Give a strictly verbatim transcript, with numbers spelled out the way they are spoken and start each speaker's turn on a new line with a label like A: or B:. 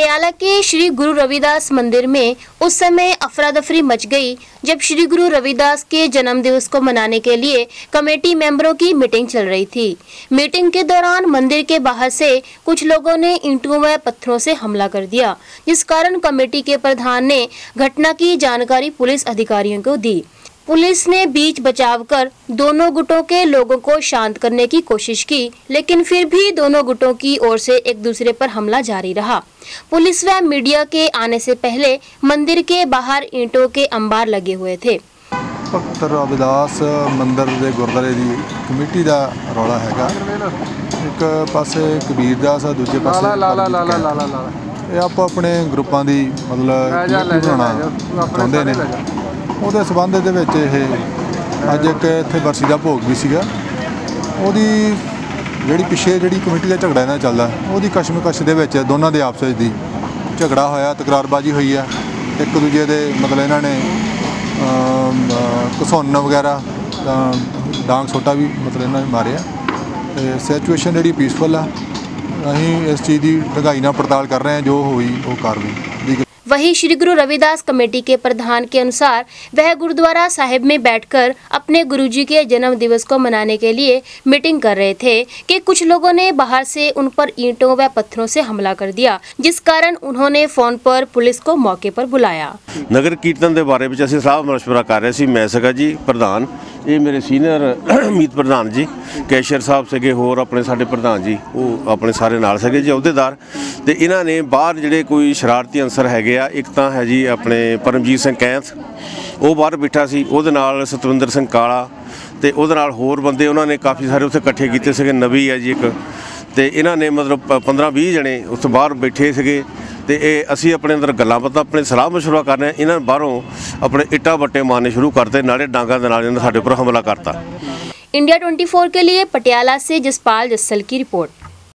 A: पटियाला के श्री गुरु रविदास मंदिर में उस समय अफरा तफरी मच गई जब श्री गुरु रविदास के जन्म दिवस को मनाने के लिए कमेटी मेंबरों की मीटिंग चल रही थी। मीटिंग के दौरान मंदिर के बाहर से कुछ लोगों ने ईंटों व पत्थरों से हमला कर दिया, जिस कारण कमेटी के प्रधान ने घटना की जानकारी पुलिस अधिकारियों को दी। पुलिस ने बीच बचाव कर दोनों गुटों के लोगों को शांत करने की कोशिश की, लेकिन फिर भी दोनों गुटों की ओर से एक दूसरे पर हमला जारी रहा। पुलिस व मीडिया के आने से पहले मंदिर के बाहर ईंटों के अंबार लगे हुए थे।
B: भगत रविदास मंदिर के गुरुद्वारे की कमेटी का रौला है। एक पासे कबीर दास है, दूजे पासे आप अपने ग्रुपों की मतलब बनाना चाहते हैं। ਉਹਦੇ ਸੰਬੰਧ ਦੇ ਵਿੱਚ ਇਹ ਅੱਜ ਇੱਕ ਇੱਥੇ ਬਰਸੀ ਦਾ ਭੋਗ ਵੀ ਸੀਗਾ। ਉਹਦੀ ਜਿਹੜੀ ਪਿੱਛੇ ਜਿਹੜੀ ਕਮੇਟੀ ਦਾ ਝਗੜਾ ਇਹਨਾਂ ਚੱਲਦਾ ਉਹਦੀ ਕਸ਼ਮਕਸ਼ ਦੇ ਵਿੱਚ ਦੋਨਾਂ ਦੇ ਆਪਸ ਵਿੱਚ ਦੀ ਝਗੜਾ ਹੋਇਆ, ਤਕਰਾਰਬਾਜ਼ੀ ਹੋਈ ਹੈ। ਇੱਕ ਦੂਜੇ ਦੇ ਮਤਲਬ ਇਹਨਾਂ ਨੇ ਘਸੁੰਨ ਵਗੈਰਾ ਡਾਂਗ ਸੋਟਾ ਵੀ ਮਤਲਬ ਇਹਨਾਂ ਨੇ ਮਾਰਿਆ ਤੇ ਸਿਚੁਏਸ਼ਨ ਜਿਹੜੀ ਪੀਸਫੁਲ ਆ। ਅਸੀਂ ਇਸ ਚੀਜ਼ ਦੀ ਢੰਗਾਈ ਨਾਲ ਪੜਤਾਲ ਕਰ ਰਹੇ ਹਾਂ, जो ਹੋਈ ਉਹ ਕਾਰਵਾਈ।
A: वहीं श्री गुरु रविदास कमेटी के प्रधान के अनुसार वह गुरुद्वारा साहिब में बैठकर अपने गुरुजी के जन्म दिवस को मनाने के लिए मीटिंग कर रहे थे कि कुछ लोगों ने बाहर से उन पर ईंटों व पत्थरों से हमला कर दिया, जिस कारण उन्होंने फोन पर पुलिस को मौके पर बुलाया।
C: नगर कीर्तन के बारे में असं सलाह मशवरा कर रहे थे। मैं सगा जी प्रधान, ये मेरे सीनियर मीत प्रधान जी, कैशियर साहब सगे, होर अपने साडे प्रधान जी वो अपने सारे नाल सगे जी अहुदेदार। तो इन्हों ने बाहर जिहड़े कोई शरारती अंसर है, एक तो है जी अपने परमजीत सिंह कैंथ, वो बाहर बैठा सी, उहदे नाल सतविंदर सिंह काला ते उहदे नाल होर बंदे उन्होंने काफ़ी सारे उत्थे इकट्ठे कीते सगे। नवी है जी एक, तो इन्हों ने मतलब पंद्रह बीस जने उत्थे बाहर बैठे सगे। तो ये असी अपने अंदर गल्लां बातां अपने सलाह मशवरा कर रहे हैं। इन्होंने बाहरों अपने इट्टा बट्टे मारने शुरू करते, नाले डांगा दे नाल इन्होंने साडे उपर हमला करता।
A: इंडिया चौबीस के लिए पटियाला से जसपाल जस्सल की रिपोर्ट।